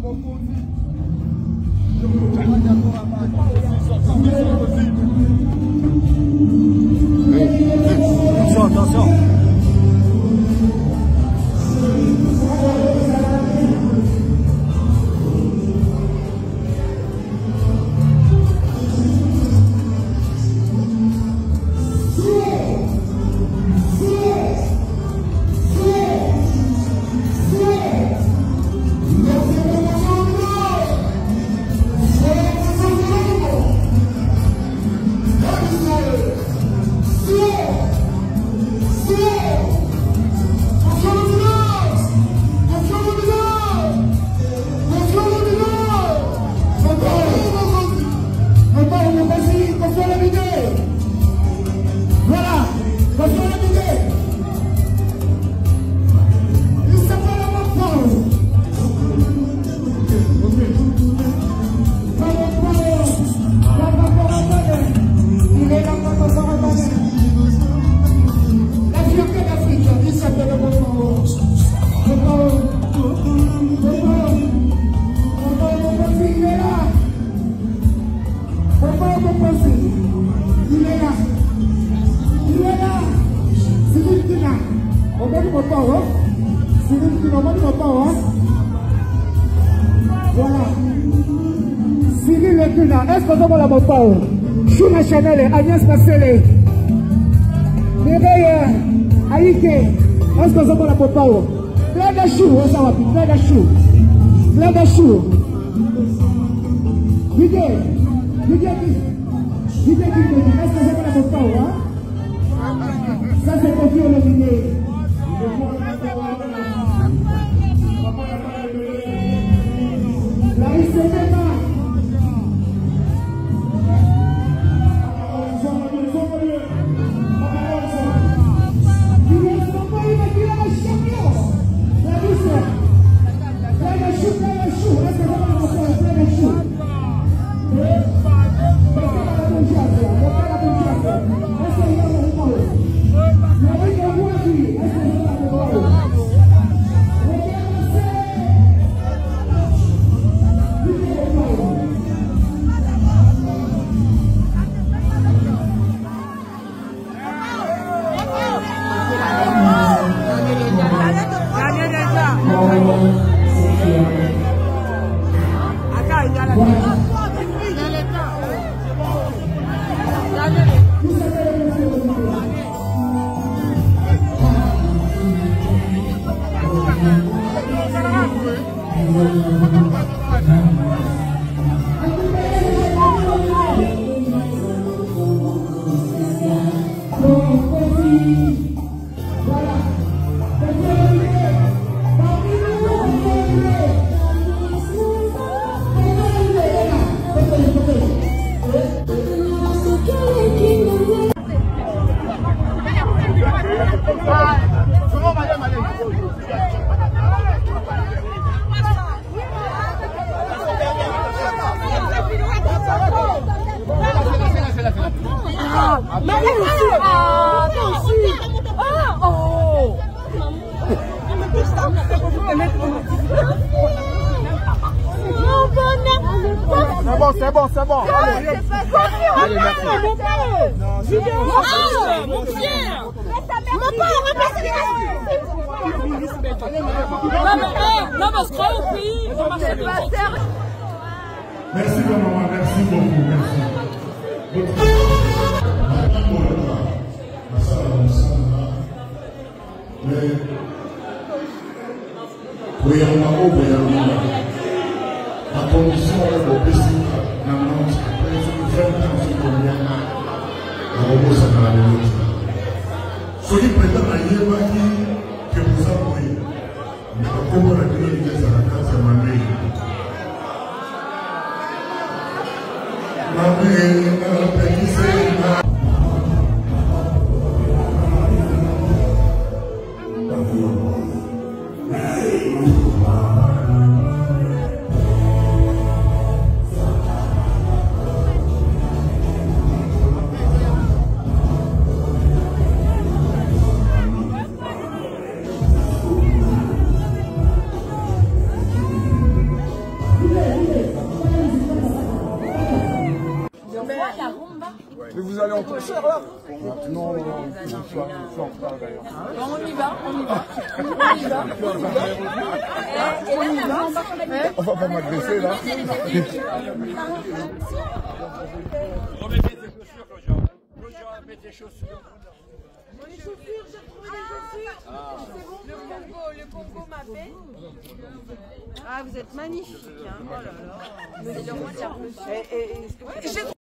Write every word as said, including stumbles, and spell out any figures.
Attention, attention. Voilà. Cyril Lekuna, est-ce que vous avez la parole? Chouna Chanel, Agnès Massele, Mireille Aïke, est-ce que vous avez la parole? Plein de choux, on s'en va plus, plein de choux. Plein de choux. Didier, Didier, Didier, est-ce que vous avez la parole? Ça c'est pour dire le Didier. La Isabella. C'est bon, c'est bon, c'est bon. Allez, allez, merci. Mon Pierre, mon père, non, mais je crois au pays. Merci maman, merci beaucoup, merci. Mais, voyons-moi, voyons-moi. La condition est au P C, la manche, après, c'est vingt ans, c'est combien? La robot, ça va aller. Soyez prêts à y avoir que vous envoyez. Mais comment la clinique est à la case, c'est ma mère. Ma mère, ma petite sœur. Mais vous allez en concert là? Non, non, non, je suis en retard d'ailleurs. On y va, on y va. On y va. On va pas m'agresser là. Remettez tes chaussures, Claudia. Claudia, mets tes chaussures. Les chaussures, j'ai retrouvé les chaussures. Ah. Le Congo, le Congo m'a fait. Ah, vous êtes magnifique. Hein. Oh là là. C'est le roi de la Russie.